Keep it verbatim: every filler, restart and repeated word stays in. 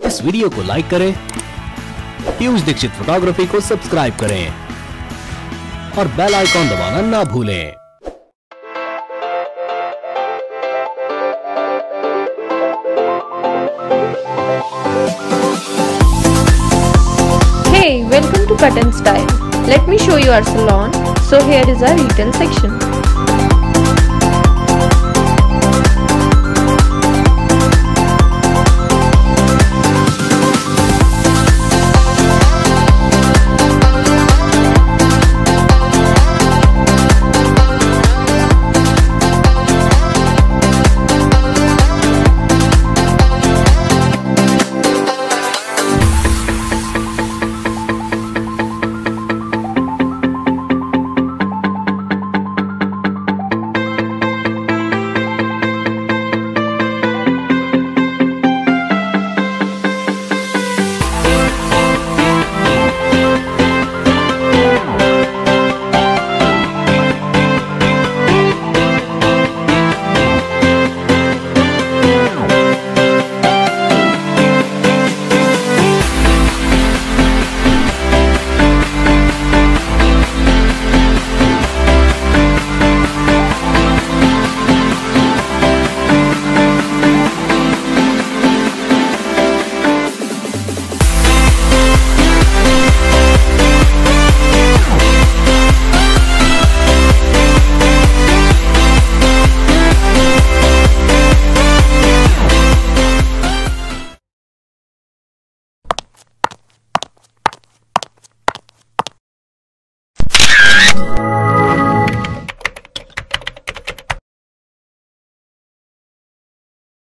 इस वीडियो को लाइक करें, पीयूष दीक्षित फोटोग्राफी को सब्सक्राइब करें और बेल आइकॉन दबाना ना भूलें। Hey, welcome to Cut and Style. Let me show you our salon. So here is our retail section.